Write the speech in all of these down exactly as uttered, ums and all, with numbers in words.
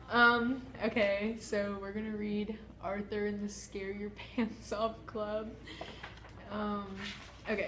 Um, okay, so we're gonna read Arthur and the Scare Your Pants Off Club. Um, okay.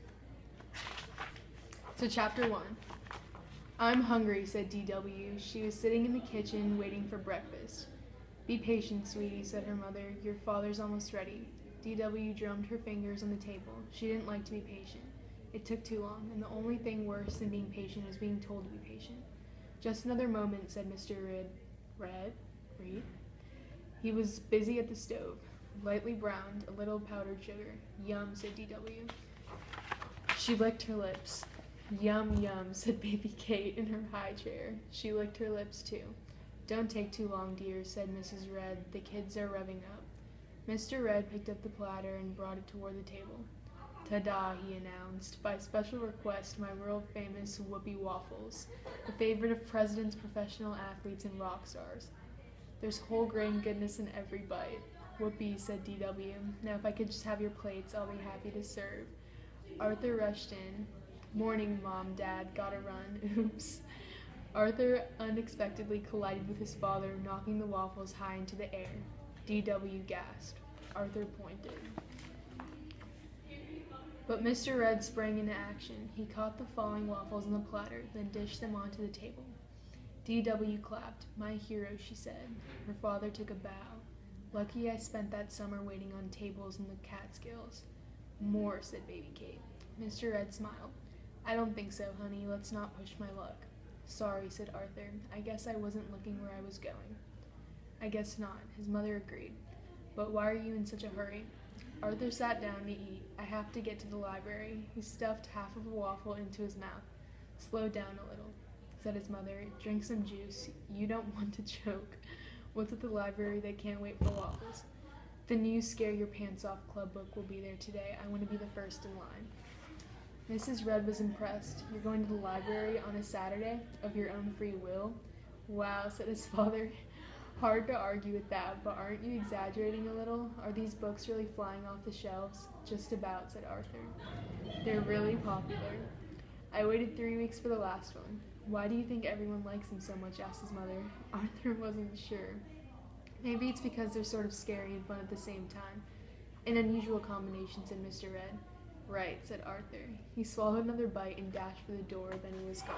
So, chapter one. I'm hungry, said D W. She was sitting in the kitchen waiting for breakfast. Be patient, sweetie, said her mother. Your father's almost ready. D W drummed her fingers on the table. She didn't like to be patient. It took too long, and the only thing worse than being patient was being told to be patient. Just another moment, said Mister Red. Red? Reed? He was busy at the stove. Lightly browned, a little powdered sugar. Yum, said D W. She licked her lips. Yum, yum, said baby Kate in her high chair. She licked her lips, too. Don't take too long, dear, said Missus Red. The kids are revving up. Mister Red picked up the platter and brought it toward the table. Ta-da, he announced. By special request, my world-famous Whoopie Waffles, the favorite of presidents, professional athletes, and rock stars. There's whole grain goodness in every bite. Whoopie, said D W. Now if I could just have your plates, I'll be happy to serve. Arthur rushed in. Morning, Mom, Dad. Gotta run. Oops. Arthur unexpectedly collided with his father, knocking the waffles high into the air. D W gasped. Arthur pointed. But Mister Red sprang into action. He caught the falling waffles on the platter, then dished them onto the table. D W clapped. My hero, she said. Her father took a bow. Lucky I spent that summer waiting on tables in the Catskills. More, said baby Kate. Mister Red smiled. I don't think so, honey. Let's not push my luck. Sorry, said Arthur. I guess I wasn't looking where I was going. I guess not, his mother agreed. But why are you in such a hurry? Arthur sat down to eat. I have to get to the library. He stuffed half of a waffle into his mouth. Slow down a little, said his mother. Drink some juice. You don't want to choke. What's at the library that can't wait for waffles? The new Scare Your Pants Off Club book will be there today. I want to be the first in line. Missus Red was impressed. You're going to the library on a Saturday of your own free will? Wow, said his father. Hard to argue with that, but aren't you exaggerating a little? Are these books really flying off the shelves? Just about, said Arthur. They're really popular. I waited three weeks for the last one. Why do you think everyone likes them so much? Asked his mother. Arthur wasn't sure. Maybe it's because they're sort of scary and fun at the same time. An unusual combination, said Mister Red. Right, said Arthur. He swallowed another bite and dashed for the door, then he was gone.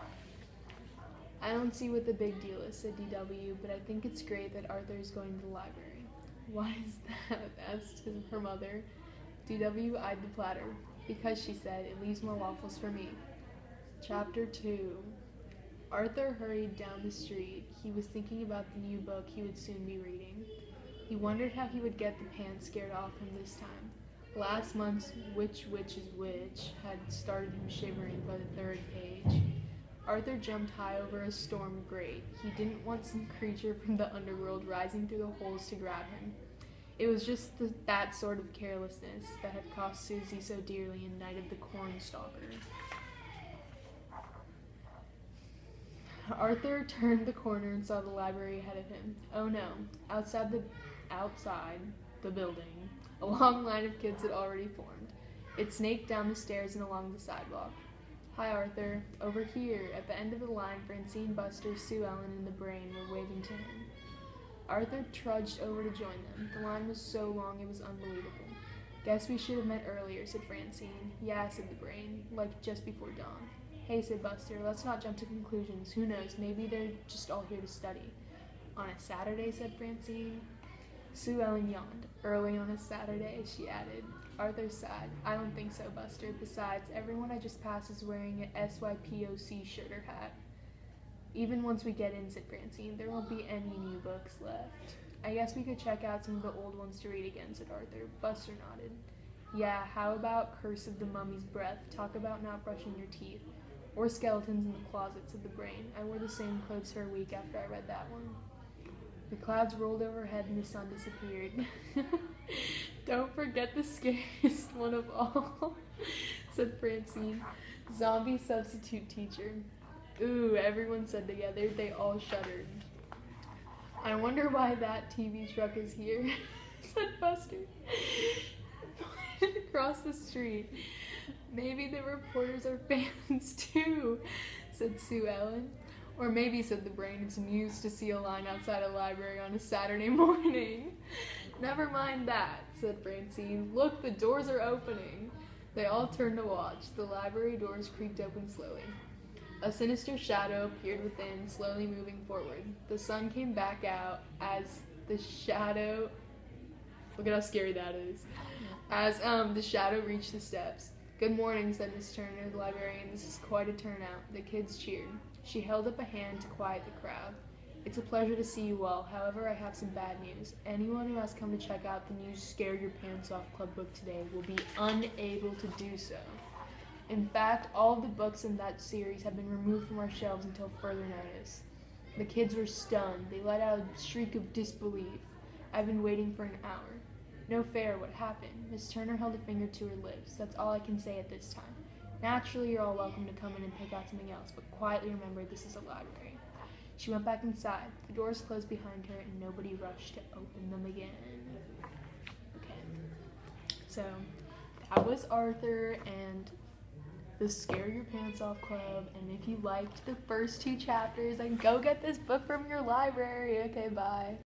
I don't see what the big deal is, said D W, but I think it's great that Arthur is going to the library. Why is that? Asked his, her mother. D W eyed the platter. Because, she said, it leaves more waffles for me. Chapter two. Arthur hurried down the street. He was thinking about the new book he would soon be reading. He wondered how he would get the pants scared off him this time. Last month's Which Witch is Which had started him shivering by the third page. Arthur jumped high over a storm grate. He didn't want some creature from the underworld rising through the holes to grab him. It was just the, that sort of carelessness that had cost Susie so dearly in Night of the Cornstalker. Arthur turned the corner and saw the library ahead of him. Oh no, outside the outside the building, a long line of kids had already formed. It snaked down the stairs and along the sidewalk. Hi, Arthur. Over here, at the end of the line, Francine, Buster, Sue Ellen, and the Brain were waving to him. Arthur trudged over to join them. The line was so long it was unbelievable. Guess we should have met earlier, said Francine. Yeah, said the Brain, like just before dawn. Hey, said Buster, let's not jump to conclusions. Who knows, maybe they're just all here to study. On a Saturday, said Francine. Sue Ellen yawned. Early on a Saturday, she added. Arthur sighed. I don't think so, Buster. Besides, everyone I just passed is wearing an S Y P O C shirt or hat. Even once we get in, said Francine, there won't be any new books left. I guess we could check out some of the old ones to read again, said Arthur. Buster nodded. Yeah, how about Curse of the Mummy's Breath? Talk about not brushing your teeth. Or Skeletons in the Closet, said the Brain. I wore the same clothes for a week after I read that one. The clouds rolled overhead and the sun disappeared. Don't forget the scariest one of all, said Francine. Zombie substitute teacher. Ooh, everyone said together. They all shuddered. I wonder why that T V truck is here, said Buster. Pointed across the street. Maybe the reporters are fans too, said Sue Ellen. Or maybe, said the brain, it's amused to see a line outside a library on a Saturday morning. Never mind that, said Francine. Look, the doors are opening. They all turned to watch. The library doors creaked open slowly. A sinister shadow appeared within, slowly moving forward. The sun came back out as the shadow... Look at how scary that is. As um the shadow reached the steps. Good morning, said Miss Turner, the librarian. This is quite a turnout. The kids cheered. She held up a hand to quiet the crowd. It's a pleasure to see you all. However, I have some bad news. Anyone who has come to check out the new Scare Your Pants Off Club book today will be unable to do so. In fact, all of the books in that series have been removed from our shelves until further notice. The kids were stunned. They let out a shriek of disbelief. I've been waiting for an hour. No fair, what happened? Miss Turner held a finger to her lips. That's all I can say at this time. Naturally, you're all welcome to come in and pick out something else, but quietly remember this is a library. She went back inside. The doors closed behind her, and nobody rushed to open them again. Okay, so that was Arthur and the Scare Your Pants Off Club, and if you liked the first two chapters, then go get this book from your library. Okay, bye.